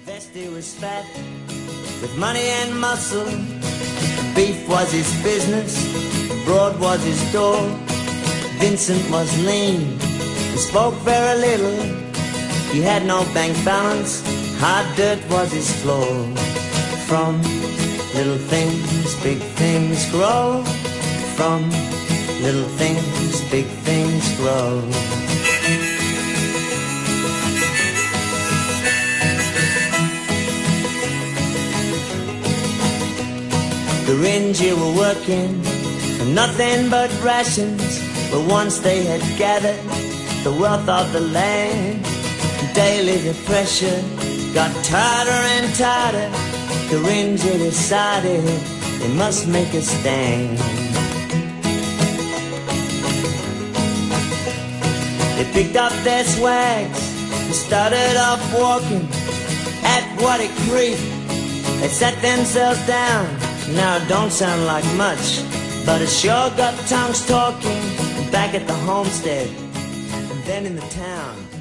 Vesti was fat, with money and muscle. Beef was his business, broad was his door. Vincent was lean and spoke very little. He had no bank balance, hard dirt was his floor. From little things, big things grow. From little things, big things grow. The Ringy were working for nothing but rations, but once they had gathered the wealth of the land, daily the pressure got tighter and tighter. The Ringy decided they must make a stand. They picked up their swags and started off walking at Waddy Creek. They sat themselves down. Now it don't sound like much, but it sure got tongues talking back at the homestead and then in the town.